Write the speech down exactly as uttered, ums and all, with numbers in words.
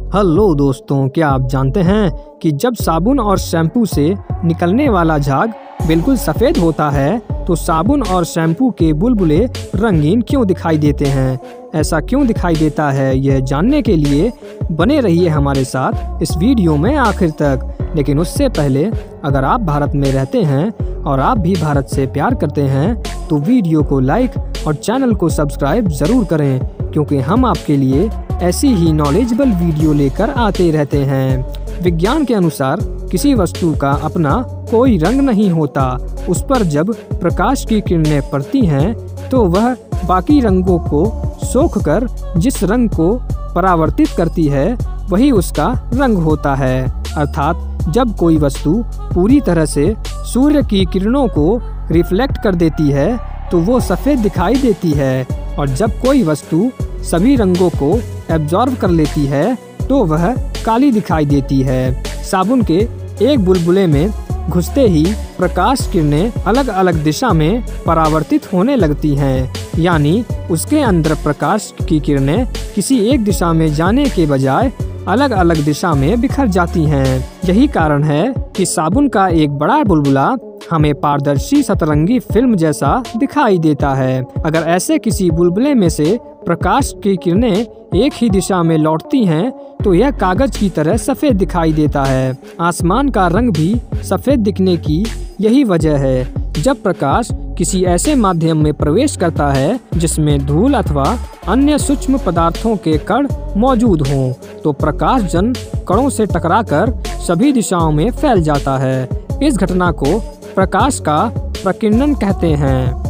Hello दोस्तों, क्या आप जानते हैं कि जब साबुन और शैम्पू से निकलने वाला झाग बिल्कुल सफ़ेद होता है तो साबुन और शैम्पू के बुलबुले रंगीन क्यों दिखाई देते हैं? ऐसा क्यों दिखाई देता है, यह जानने के लिए बने रहिए हमारे साथ इस वीडियो में आखिर तक। लेकिन उससे पहले अगर आप भारत में रहते हैं और आप भी भारत से प्यार करते हैं तो वीडियो को लाइक और चैनल को सब्सक्राइब ज़रूर करें, क्योंकि हम आपके लिए ऐसी ही नॉलेजेबल वीडियो लेकर आते रहते हैं। विज्ञान के अनुसार किसी वस्तु का अपना कोई रंग नहीं होता। उस पर जब प्रकाश की किरणें पड़ती हैं तो वह बाकी रंगों को सोख कर जिस रंग को परावर्तित करती है वही उसका रंग होता है। अर्थात जब कोई वस्तु पूरी तरह से सूर्य की किरणों को रिफ्लेक्ट कर देती है तो वो सफ़ेद दिखाई देती है, और जब कोई वस्तु सभी रंगों को एब्जॉर्ब कर लेती है तो वह काली दिखाई देती है। साबुन के एक बुलबुले में घुसते ही प्रकाश किरणें अलग अलग दिशा में परावर्तित होने लगती हैं, यानी उसके अंदर प्रकाश की किरणें किसी एक दिशा में जाने के बजाय अलग अलग दिशा में बिखर जाती हैं। यही कारण है कि साबुन का एक बड़ा बुलबुला हमें पारदर्शी सतरंगी फिल्म जैसा दिखाई देता है। अगर ऐसे किसी बुलबुले में से प्रकाश की किरणें एक ही दिशा में लौटती हैं तो यह कागज की तरह सफ़ेद दिखाई देता है। आसमान का रंग भी सफ़ेद दिखने की यही वजह है। जब प्रकाश किसी ऐसे माध्यम में प्रवेश करता है जिसमें धूल अथवा अन्य सूक्ष्म पदार्थों के कण मौजूद हों तो प्रकाश जन कणों से टकराकर सभी दिशाओं में फैल जाता है। इस घटना को प्रकाश का प्रकीर्णन कहते हैं।